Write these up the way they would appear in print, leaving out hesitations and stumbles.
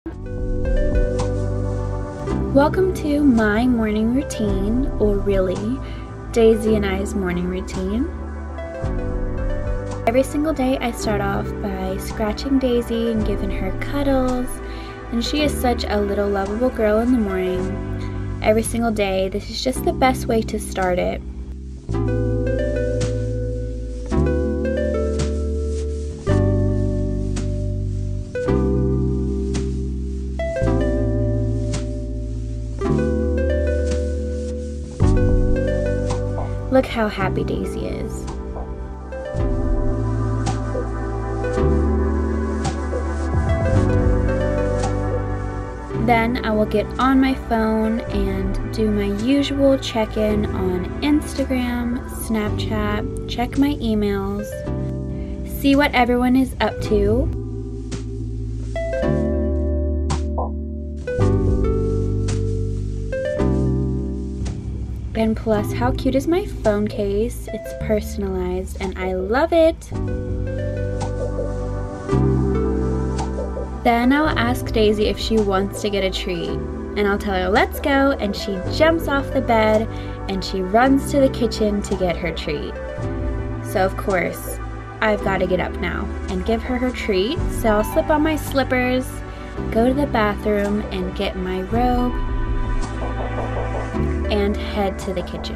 Welcome to my morning routine, or really, Daisy and I's morning routine. Every single day I start off by scratching Daisy and giving her cuddles, and she is such a little lovable girl in the morning. Every single day, this is just the best way to start it. Look how happy Daisy is. Then I will get on my phone and do my usual check-in on Instagram, Snapchat, check my emails, see what everyone is up to. And plus, how cute is my phone case? It's personalized and I love it. Then I'll ask Daisy if she wants to get a treat. And I'll tell her, let's go, and she jumps off the bed and she runs to the kitchen to get her treat. So of course, I've got to get up now and give her her treat. So I'll slip on my slippers, go to the bathroom and get my robe, and head to the kitchen.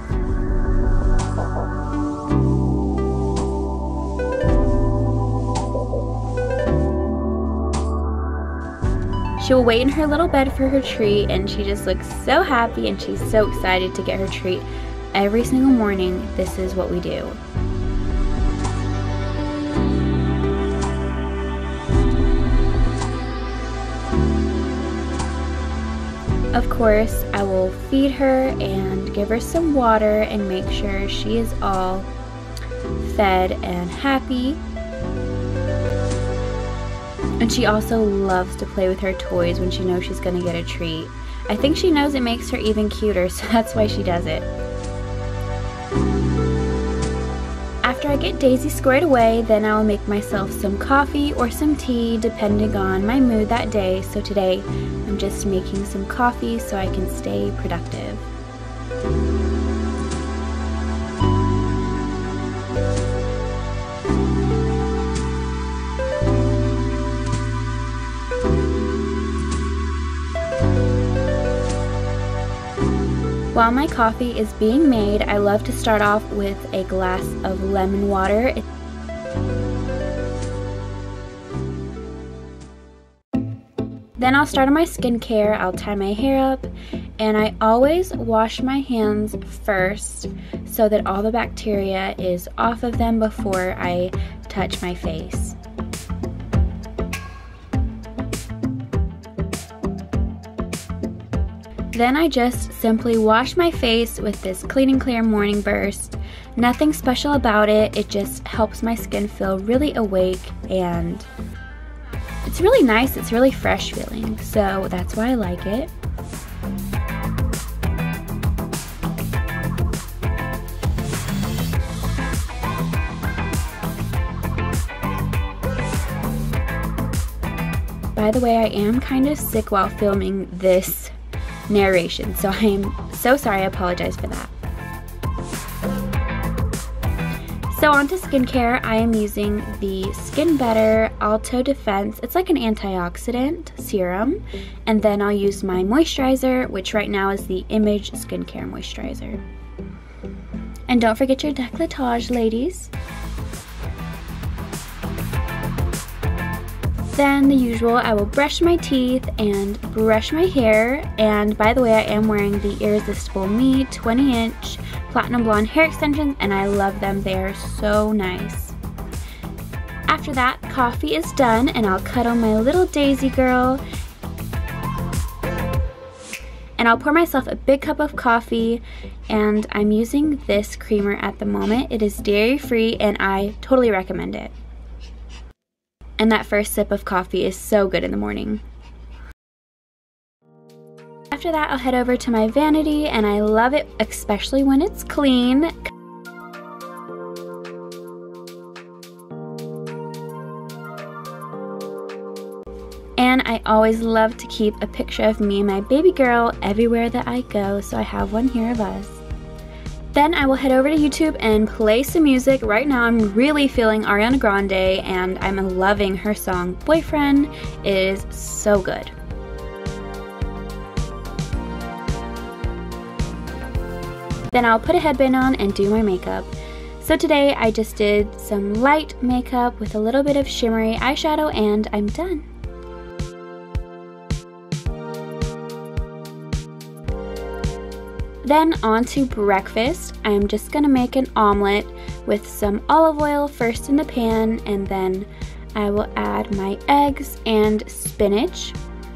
She will wait in her little bed for her treat, and she just looks so happy and she's so excited to get her treat. Every single morning, this is what we do. Of course, I will feed her and give her some water and make sure she is all fed and happy. And she also loves to play with her toys when she knows she's going to get a treat. I think she knows it makes her even cuter, so that's why she does it. After I get Daisy squared away, then I'll make myself some coffee or some tea depending on my mood that day. So today, I'm just making some coffee so I can stay productive. While my coffee is being made, I love to start off with a glass of lemon water. Then I'll start on my skincare. I'll tie my hair up, and I always wash my hands first so that all the bacteria is off of them before I touch my face. Then I just simply wash my face with this Clean and Clear Morning Burst. Nothing special about it, it just helps my skin feel really awake, and it's really nice, it's really fresh feeling, so that's why I like it. By the way, I am kind of sick while filming this narration, so I'm so sorry, I apologize for that. So on to skincare, I am using the Skin Better Alto Defense. It's like an antioxidant serum, and then I'll use my moisturizer, which right now is the Image Skincare Moisturizer. And don't forget your décolletage, ladies. Then the usual, I will brush my teeth and brush my hair. And by the way, I am wearing the Irresistible Me 20-inch Platinum Blonde hair extensions, and I love them. They are so nice. After that, coffee is done, and I'll cuddle my little Daisy girl. And I'll pour myself a big cup of coffee, and I'm using this creamer at the moment. It is dairy-free, and I totally recommend it. And that first sip of coffee is so good in the morning. After that, I'll head over to my vanity, and I love it, especially when it's clean. And I always love to keep a picture of me and my baby girl everywhere that I go, so I have one here of us. Then I will head over to YouTube and play some music. Right now I'm really feeling Ariana Grande and I'm loving her song Boyfriend. It is so good. Then I'll put a headband on and do my makeup. So today I just did some light makeup with a little bit of shimmery eyeshadow and I'm done. Then on to breakfast. I'm just gonna make an omelet with some olive oil first in the pan, and then I will add my eggs and spinach.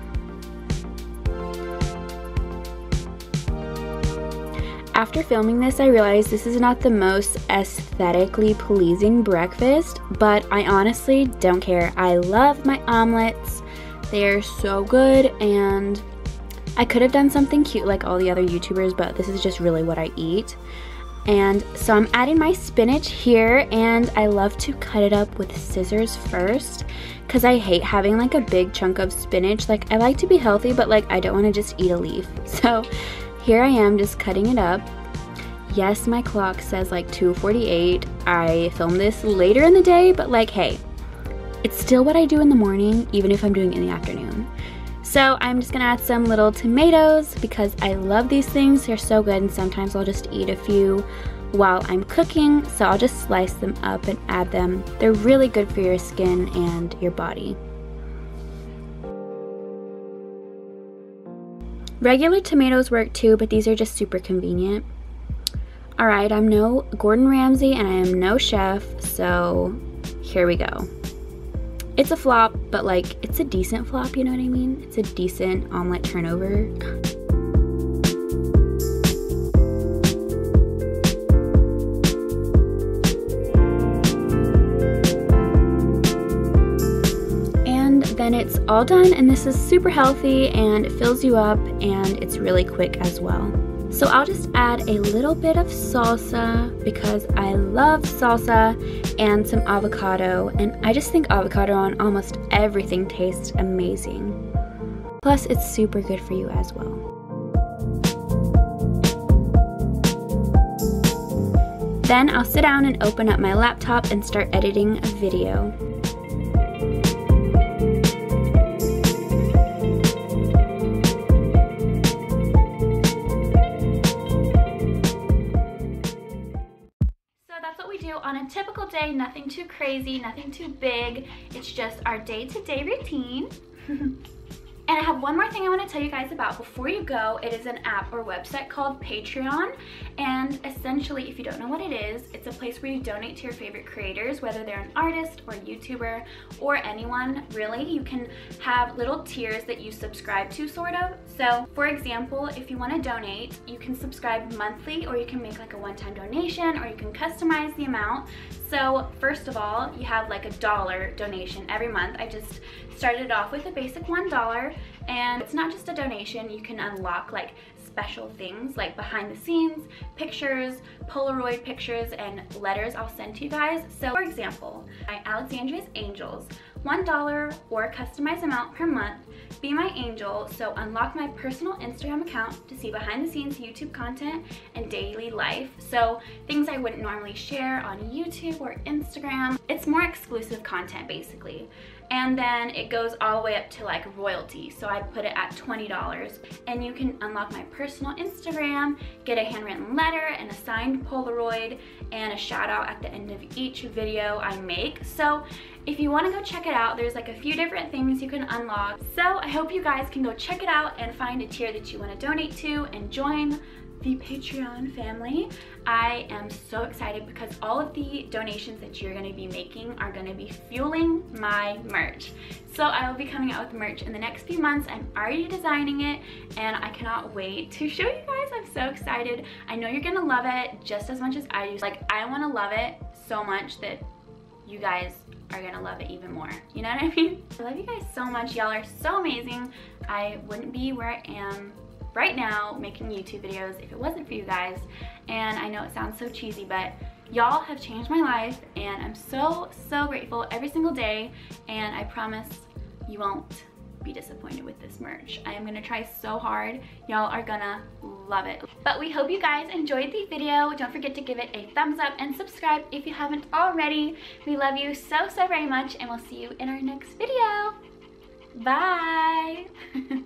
After filming this, I realized this is not the most aesthetically pleasing breakfast, but I honestly don't care. I love my omelets. They're so good, and I could have done something cute like all the other YouTubers, but this is just really what I eat. And so I'm adding my spinach here, and I love to cut it up with scissors first because I hate having like a big chunk of spinach. Like, I like to be healthy, but like I don't want to just eat a leaf. So here I am just cutting it up. Yes, my clock says like 2:48. I filmed this later in the day, but like, hey, it's still what I do in the morning, even if I'm doing it in the afternoon. So I'm just gonna add some little tomatoes because I love these things. They're so good, and sometimes I'll just eat a few while I'm cooking. So I'll just slice them up and add them. They're really good for your skin and your body. Regular tomatoes work too, but these are just super convenient. Alright, I'm no Gordon Ramsay and I am no chef, so here we go. It's a flop, but like, it's a decent flop, you know what I mean? It's a decent omelet turnover. And then it's all done, and this is super healthy and it fills you up, and it's really quick as well. So I'll just add a little bit of salsa because I love salsa, and some avocado, and I just think avocado on almost everything tastes amazing. Plus it's super good for you as well. Then I'll sit down and open up my laptop and start editing a video. On a typical day, nothing too crazy, nothing too big. It's just our day-to-day routine. And I have one more thing I want to tell you guys about before you go. It is an app or website called Patreon, and essentially, if you don't know what it is, it's a place where you donate to your favorite creators, whether they're an artist or YouTuber or anyone really. You can have little tiers that you subscribe to, sort of. So for example, if you want to donate, you can subscribe monthly, or you can make like a one-time donation, or you can customize the amount. So first of all, you have like $1 donation every month. I just started off with a basic $1, and it's not just a donation. You can unlock like special things like behind the scenes, pictures, Polaroid pictures, and letters I'll send to you guys. So for example, my Alexandria's Angels, $1 or customized amount per month. Be my angel, so unlock my personal Instagram account to see behind the scenes YouTube content and daily life. So things I wouldn't normally share on YouTube or Instagram. It's more exclusive content basically. And then it goes all the way up to like royalty. So I put it at $20, and you can unlock my personal Instagram, get a handwritten letter and a signed Polaroid, and a shout out at the end of each video I make. So if you want to go check it out, there's like a few different things you can unlock. So I hope you guys can go check it out and find a tier that you want to donate to and join the Patreon family. I am so excited because all of the donations that you're going to be making are going to be fueling my merch. So I will be coming out with merch in the next few months. I'm already designing it, and I cannot wait to show you guys. I'm so excited. I know you're going to love it just as much as I do. Like, I want to love it so much that you guys are gonna love it even more. You know what I mean? I love you guys so much. Y'all are so amazing. I wouldn't be where I am right now making YouTube videos if it wasn't for you guys. And I know it sounds so cheesy, but y'all have changed my life, and I'm so, so grateful every single day, and I promise you won't be disappointed with this merch. I am gonna try so hard. Y'all are gonna love it. But we hope you guys enjoyed the video. Don't forget to give it a thumbs up and subscribe if you haven't already. We love you so very much, and we'll see you in our next video. Bye.